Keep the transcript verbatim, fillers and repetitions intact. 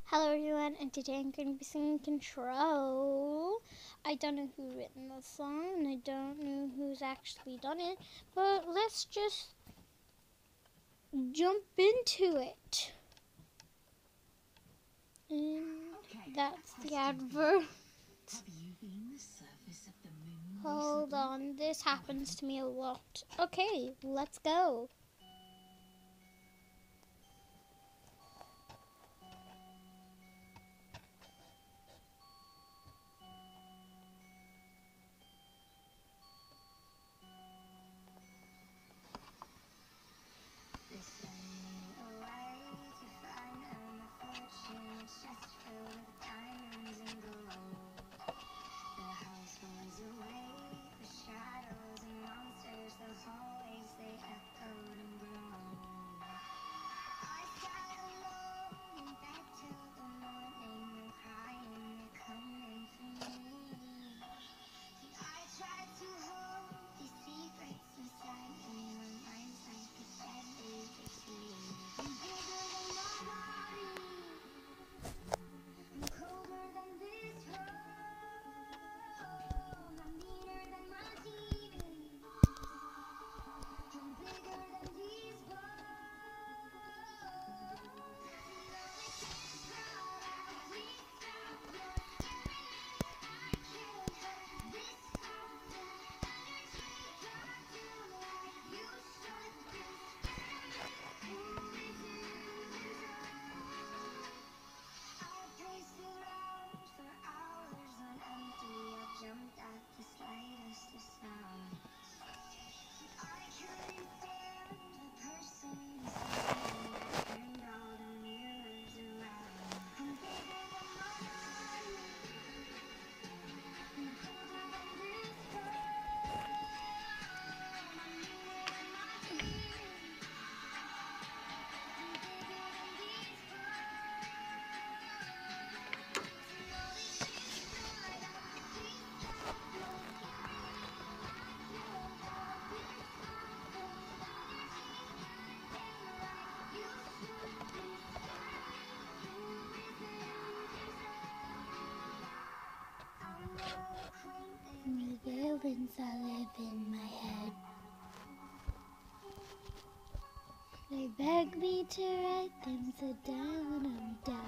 Hello everyone, and today I'm going to be singing Control. I don't know who written the song, and I don't know who's actually done it, but let's just jump into it. And Okay, that's the question advert. Have you been the surface of the moon Hold recently? on, this happens to me a lot. Okay, let's go. They send me away to find a fortune chest filled with diamonds and gold. The house flies away, the shadows and monsters, the hallways they echoed and groaned. I sat alone in bed till the morning, they're crying, they're coming for me. I tried to hold these secrets inside me. My mind's like a deadly disease. I'm bigger than my body. I'm colder than this room. I'm meaner than my demons. I'm bigger than these walls. No, they can't crowd out. Please stop your staring. I can't help this awful energy. Don't do like you should. This who is in control? I paced around for hours on empty. I jumped at the slightest of sounds. I couldn't stand the person inside me. I turned all the mirrors around. I'm bigger than my body. I'm colder than this room. I'm meaner than my demons. I'm bigger than these The villains that live in my head. They beg me to write them so down, I'm